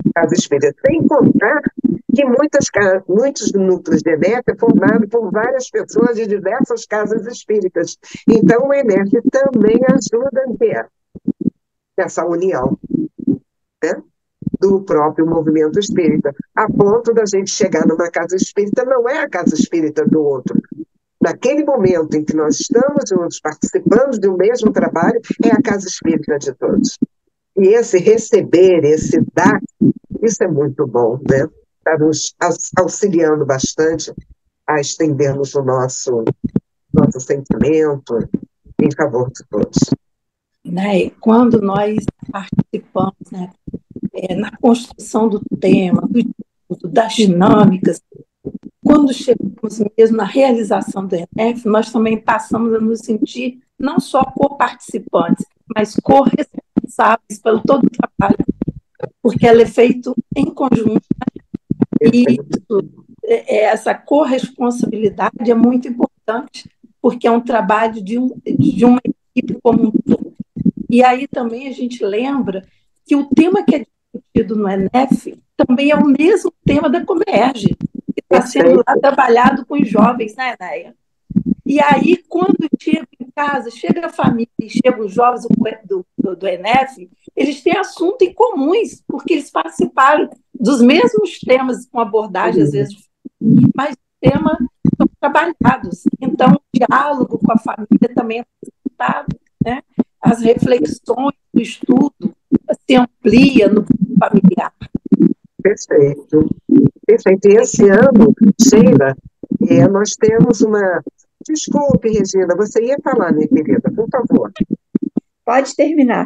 casa espírita. Sem contar que muitas, muitos núcleos de Enef é formado por várias pessoas de diversas casas espíritas. Então, o Enef também ajuda a ter essa união, né, do próprio movimento espírita, a ponto da gente chegar numa casa espírita, não é a casa espírita do outro. Naquele momento em que nós estamos juntos, participando de um mesmo trabalho, é a casa espírita de todos. E esse receber, esse dar, isso é muito bom, né? Está nos auxiliando bastante a estendermos o nosso, nosso sentimento em favor de todos. Né? Quando nós participamos, né, é, na construção do tema, do estudo, das dinâmicas, quando chegamos mesmo na realização do Enef, nós também passamos a nos sentir não só co-participantes, mas corresponsáveis pelo todo o trabalho, porque ela é feito em conjunto, e isso, essa corresponsabilidade é muito importante, porque é um trabalho de, um, de uma equipe como um todo. E aí também a gente lembra que o tema que é discutido no Enef também é o mesmo tema da Comerge, que está sendo lá trabalhado com os jovens, né, Enéia? E aí, quando chega em casa, chega a família e chegam os jovens do, do, do Enef, eles têm assunto em comuns, porque eles participaram dos mesmos temas com abordagem, às vezes, mas os temas são trabalhados. Então, o diálogo com a família também é facilitado, né? As reflexões do estudo se amplia no familiar. Perfeito. Perfeito. E esse ano, Sheila, é, nós temos uma... Desculpe, Regina, você ia falar, minha querida, por favor. Pode terminar.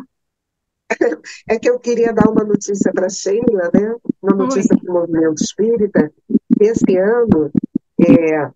É que eu queria dar uma notícia para a Sheila, né? Uma notícia para o Movimento Espírita. Esse ano, é,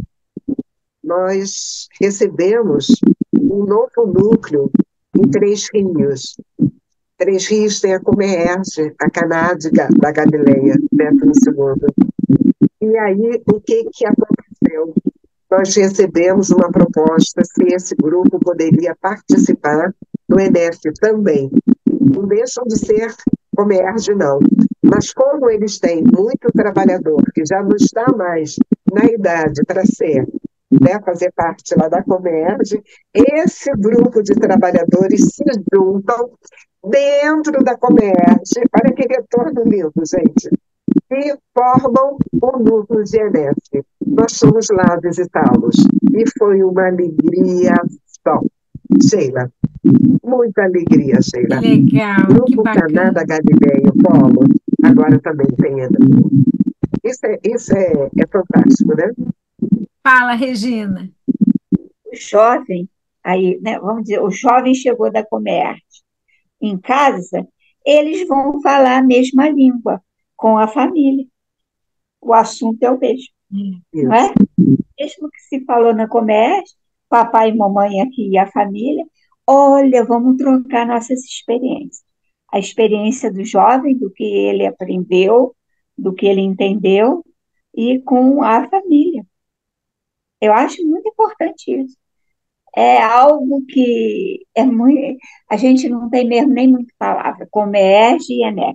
nós recebemos um novo núcleo em Três Rios. Três Rios tem a Comerge, a Canádica da Galileia, décimo segundo. E aí, o que, que aconteceu? Nós recebemos uma proposta se esse grupo poderia participar do Enef também. Não deixam de ser Comerge, não. Mas como eles têm muito trabalhador que já não está mais na idade para ser, né, fazer parte lá da Comerge, esse grupo de trabalhadores se juntam dentro da Comerge. Olha que retorno lindo, gente. E formam o núcleo de Enef. Nós fomos lá visitá-los. E foi uma alegria só. Sheila, muita alegria, Sheila. Legal, Grupo que bacana. Caná da Galileia, o Polo, agora também tem Enef. Isso, é, isso é, é fantástico, né? Fala, Regina. O jovem, aí, né, vamos dizer, o jovem chegou da Comerge. Em casa, eles vão falar a mesma língua com a família. O assunto é o mesmo, Isso. não é? Mesmo que se falou na Comerge, papai e mamãe aqui e a família, olha, vamos trocar nossas experiências. A experiência do jovem, do que ele aprendeu, do que ele entendeu, e com a família. Eu acho muito importante isso. É algo que é muito, a gente não tem mesmo nem muita palavra, Comerge e Enef.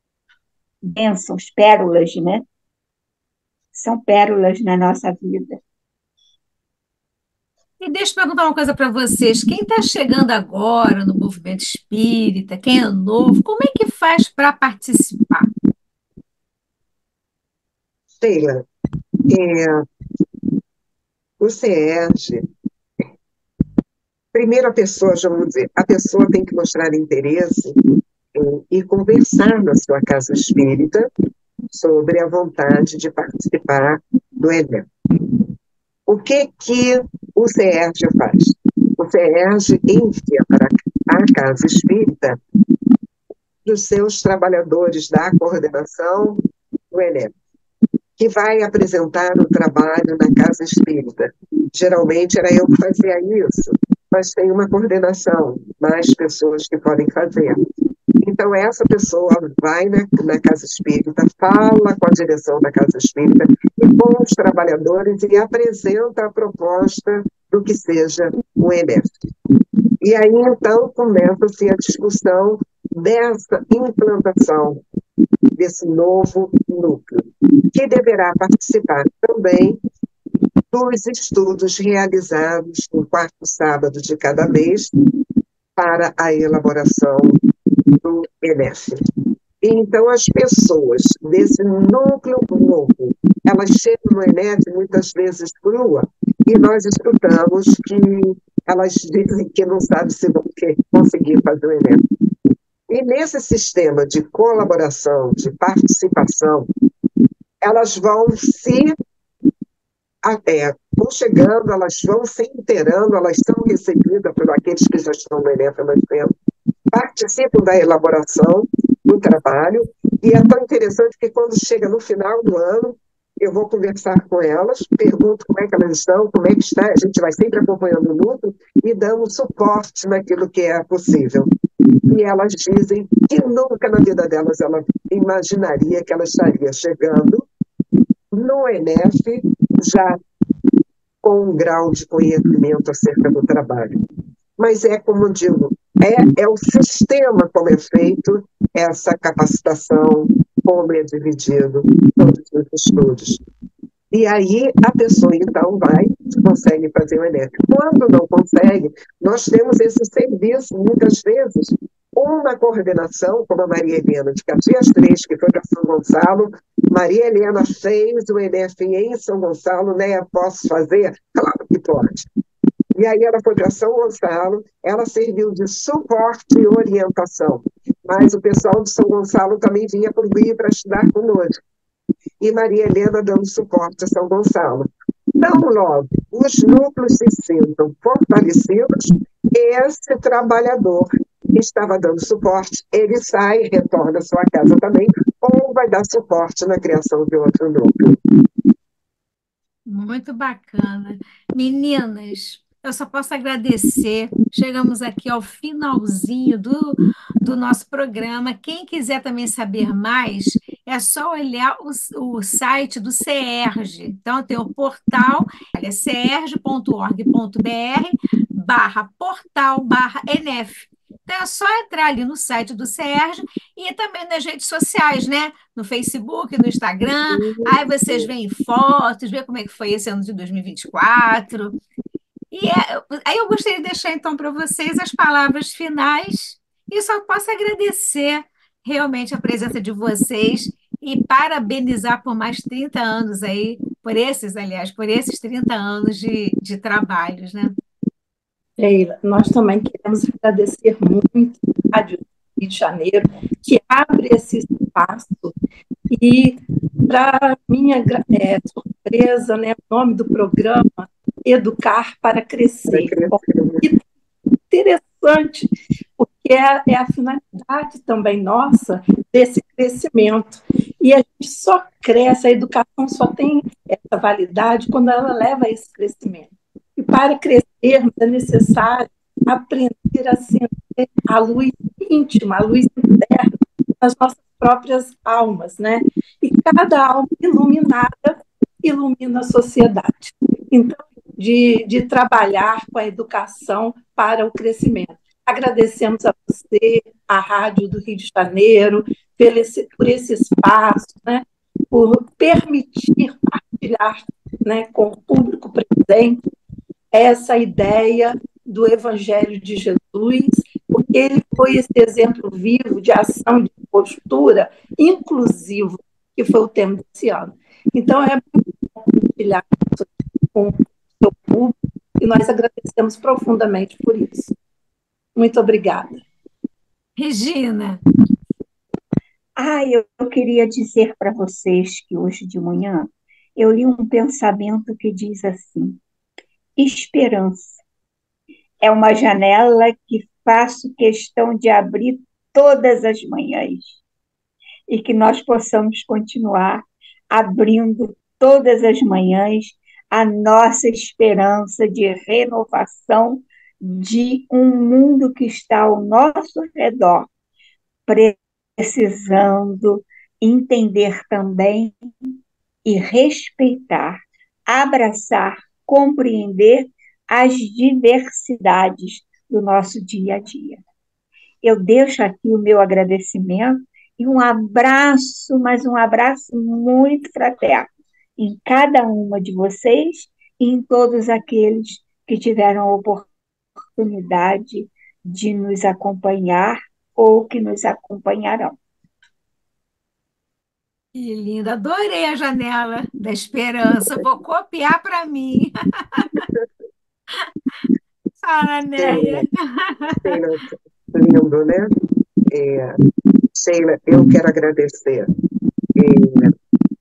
Bênçãos, pérolas, né? São pérolas na nossa vida. E deixa eu perguntar uma coisa para vocês. Quem está chegando agora no movimento espírita, quem é novo, como é que faz para participar? Sheila, é, o C E R G, primeiro a pessoa, já vamos dizer, a pessoa tem que mostrar interesse em, e conversar na sua casa espírita sobre a vontade de participar do Enef. O que que o C E R G faz? O C E R G envia para a casa espírita dos seus trabalhadores da coordenação do Enef, que vai apresentar o trabalho na casa espírita. Geralmente era eu que fazia isso, mas tem uma coordenação, mais pessoas que podem fazer. Então, essa pessoa vai na, na casa espírita, fala com a direção da casa espírita e com os trabalhadores e apresenta a proposta do que seja o Enef. E aí, então, começa-se a discussão dessa implantação desse novo núcleo, que deverá participar também dos estudos realizados no quarto sábado de cada mês para a elaboração do E N E F. Então, as pessoas desse núcleo novo, elas chegam no E N E F muitas vezes crua, e nós escutamos que elas dizem que não sabem se vão conseguir fazer o E N E F. E nesse sistema de colaboração, de participação, elas vão se até, vão chegando, elas vão se inteirando, elas são recebidas por aqueles que já estão no E N E F há mais tempo, participam da elaboração do trabalho, e é tão interessante que quando chega no final do ano, eu vou conversar com elas, pergunto como é que elas estão, como é que está, a gente vai sempre acompanhando o luto e dando suporte naquilo que é possível. E elas dizem que nunca na vida delas ela imaginaria que ela estaria chegando no E N E F já com um grau de conhecimento acerca do trabalho. Mas é, como eu digo, é, é o sistema como é feito essa capacitação, como é dividido todos os estudos. E aí a pessoa, então, vai, consegue fazer o E N E F. Quando não consegue, nós temos esse serviço, muitas vezes, uma coordenação, como a Maria Helena de Caxias três, que foi para São Gonçalo. Maria Helena fez o E N E F em São Gonçalo, né? Posso fazer? Claro que pode. E aí ela foi para São Gonçalo, ela serviu de suporte e orientação. Mas o pessoal de São Gonçalo também vinha por vir para estudar conosco. E Maria Helena dando suporte a São Gonçalo. Então, logo, os núcleos se sintam fortalecidos, esse trabalhador que estava dando suporte, ele sai e retorna à sua casa também, ou vai dar suporte na criação de outro núcleo. Muito bacana. Meninas, eu só posso agradecer. Chegamos aqui ao finalzinho do, do nosso programa. Quem quiser também saber mais, é só olhar o, o site do CERJ. Então, tem o portal, é cerj ponto org ponto br barra portal barra E N E F. Então, é só entrar ali no site do CERJ e também nas redes sociais, né? No Facebook, no Instagram. Aí vocês veem fotos, vê como é que foi esse ano de dois mil e vinte e quatro. E é, aí eu gostaria de deixar, então, para vocês as palavras finais. E só posso agradecer realmente a presença de vocês e parabenizar por mais trinta anos aí, por esses, aliás, por esses trinta anos de, de trabalhos, né? Sheila, nós também queremos agradecer muito a Rádio Rio de Janeiro, que abre esse espaço. E, para minha é, surpresa, né, o nome do programa, Educar para Crescer. Bom, interessante, porque é, é a finalidade também nossa desse crescimento. E a gente só cresce, a educação só tem essa validade quando ela leva a esse crescimento. E para crescermos é necessário aprender a acender a luz íntima, a luz interna nas nossas próprias almas, né? E cada alma iluminada ilumina a sociedade. Então, de, de trabalhar com a educação para o crescimento. Agradecemos a você, a Rádio do Rio de Janeiro, por esse, por esse espaço, né? Por permitir partilhar, né, com o público presente essa ideia do Evangelho de Jesus, porque ele foi esse exemplo vivo de ação, de postura inclusiva, que foi o tema desse ano. Então, é muito bom compartilhar com o seu público, e nós agradecemos profundamente por isso. Muito obrigada. Regina. Ah, eu, eu queria dizer para vocês que hoje de manhã eu li um pensamento que diz assim: esperança é uma janela que faço questão de abrir todas as manhãs, e que nós possamos continuar abrindo todas as manhãs a nossa esperança de renovação de um mundo que está ao nosso redor, precisando entender também e respeitar, abraçar, compreender as diversidades do nosso dia a dia. Eu deixo aqui o meu agradecimento e um abraço, mas um abraço muito fraterno em cada uma de vocês e em todos aqueles que tiveram a oportunidade de nos acompanhar ou que nos acompanharão. Que linda, adorei a janela da esperança. Vou copiar para mim. Fala, Sheila, Néia. Sheila, lindo, né? É, Sheila, eu quero agradecer é,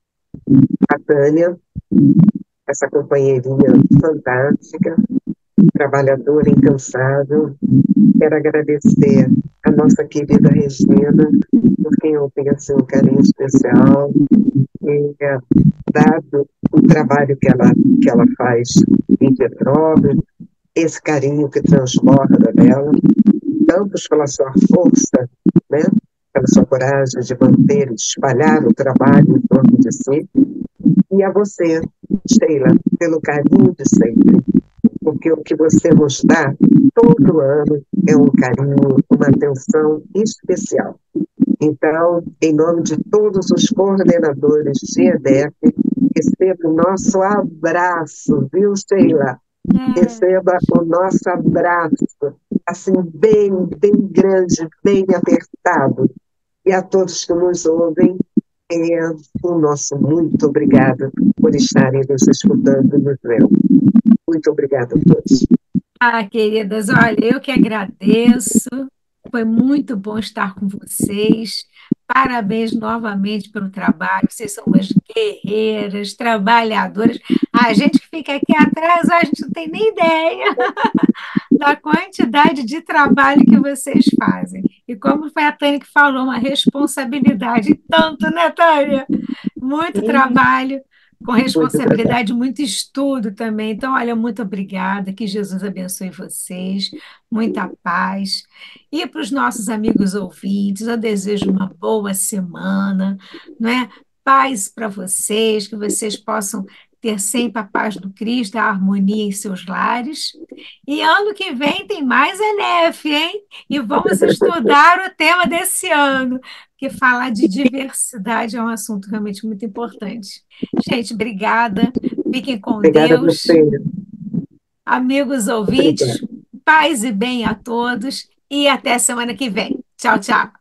a Tânia, essa companheirinha fantástica, trabalhadora, incansável. Quero agradecer a nossa querida Regina, por quem eu tenho assim, um carinho especial, e, é, dado o trabalho que ela, que ela faz em Petrópolis, esse carinho que transborda dela, tanto pela sua força, né, pela sua coragem de manter e de espalhar o trabalho em torno de si, e a você, Sheila, pelo carinho de sempre, porque o que você nos dá todo ano é um carinho, uma atenção especial. Então, em nome de todos os coordenadores de EDEC, receba o nosso abraço, viu, Sheila? É. Receba o nosso abraço, assim, bem, bem grande, bem apertado. E a todos que nos ouvem, é, o nosso muito obrigado por estarem nos escutando e nos vendo. Muito obrigada a todos. Ah, queridas, olha, eu que agradeço. Foi muito bom estar com vocês. Parabéns novamente pelo trabalho. Vocês são umas guerreiras, trabalhadoras. A gente que fica aqui atrás, a gente não tem nem ideia da quantidade de trabalho que vocês fazem. E como foi a Tânia que falou, uma responsabilidade tanto, né, Tânia? Muito Sim, trabalho, com Muito obrigada. responsabilidade, muito estudo também. Então, olha, muito obrigada, que Jesus abençoe vocês, muita paz. E para os nossos amigos ouvintes, eu desejo uma boa semana, não é? Paz para vocês, que vocês possam ter sempre a paz do Cristo, a harmonia em seus lares. E ano que vem tem mais Enef, hein? E vamos estudar o tema desse ano, porque falar de diversidade é um assunto realmente muito importante. Gente, obrigada. Fiquem com Obrigada a Deus. você. Amigos ouvintes, Obrigada. paz e bem a todos. E até semana que vem. Tchau, tchau.